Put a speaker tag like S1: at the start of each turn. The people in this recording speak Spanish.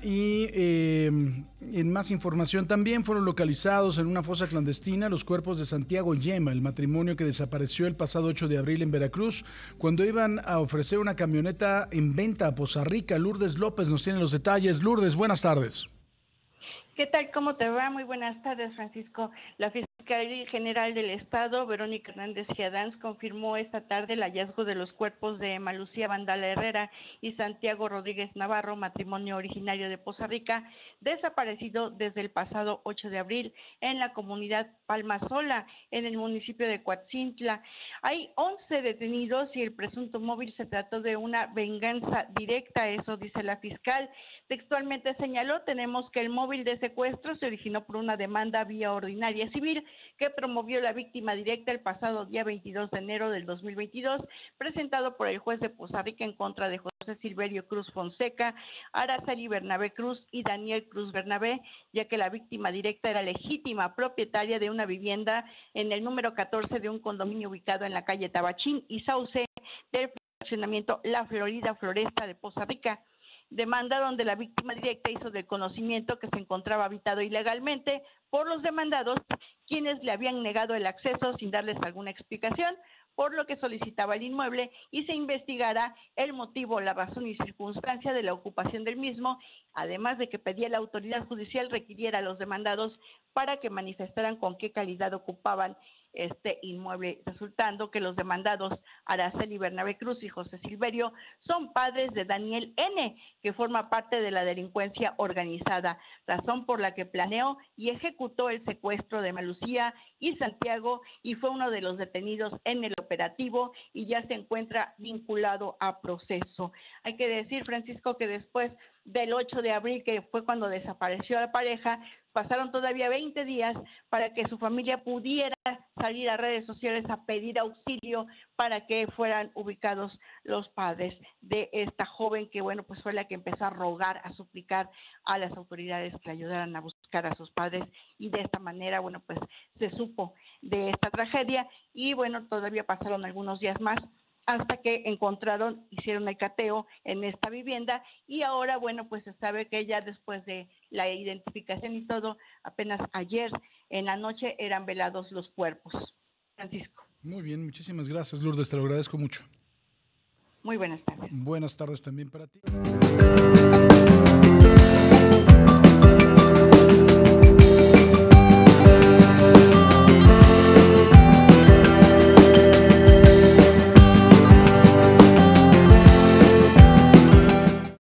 S1: y en más información también fueron localizados en una fosa clandestina los cuerpos de Santiago Yema, el matrimonio que desapareció el pasado 8 de abril en Veracruz, cuando iban a ofrecer una camioneta en venta a Poza Rica. Lourdes López nos tiene los detalles. Lourdes, buenas tardes.
S2: ¿Qué tal? ¿Cómo te va? Muy buenas tardes, Francisco. La Fiscalía General del Estado, Verónica Hernández Giadanz, confirmó esta tarde el hallazgo de los cuerpos de Emma Lucía Vandala Herrera y Santiago Rodríguez Navarro, matrimonio originario de Poza Rica, desaparecido desde el pasado 8 de abril en la comunidad Palma Sola, en el municipio de Coatzintla. Hay 11 detenidos y el presunto móvil se trató de una venganza directa, eso dice la fiscal. Textualmente señaló: tenemos que el móvil de secuestro se originó por una demanda vía ordinaria civil que promovió la víctima directa el pasado día 22 de enero del 2022, presentado por el juez de Poza Rica en contra de José Silverio Cruz Fonseca, Araceli Bernabé Cruz y Daniel Cruz Bernabé, ya que la víctima directa era legítima propietaria de una vivienda en el número 14 de un condominio ubicado en la calle Tabachín y Sauce del fraccionamiento La Florida Floresta de Poza Rica. Demanda donde la víctima directa hizo del conocimiento que se encontraba habitado ilegalmente por los demandados, quienes le habían negado el acceso sin darles alguna explicación, por lo que solicitaba el inmueble y se investigará el motivo, la razón y circunstancia de la ocupación del mismo, además de que pedía a la autoridad judicial requiriera a los demandados para que manifestaran con qué calidad ocupaban este inmueble, resultando que los demandados Araceli Bernabé Cruz y José Silverio son padres de Daniel N., que forma parte de la delincuencia organizada, razón por la que planeó y ejecutó el secuestro de Emma Lucía y Santiago y fue uno de los detenidos en el operativo y ya se encuentra vinculado a proceso. Hay que decir, Francisco, que después del 8 de abril, que fue cuando desapareció la pareja, pasaron todavía 20 días para que su familia pudiera salir a redes sociales a pedir auxilio para que fueran ubicados los padres de esta joven que, bueno, pues fue la que empezó a rogar, a suplicar a las autoridades que ayudaran a buscar a sus padres y de esta manera, bueno, pues se supo de esta tragedia y, bueno, todavía pasaron algunos días más hasta que hicieron el cateo en esta vivienda y ahora, bueno, pues se sabe que ya después de la identificación y todo, apenas ayer en la noche eran velados los cuerpos. Francisco.
S1: Muy bien, muchísimas gracias, Lourdes, te lo agradezco mucho.
S2: Muy buenas tardes.
S1: Buenas tardes también para ti.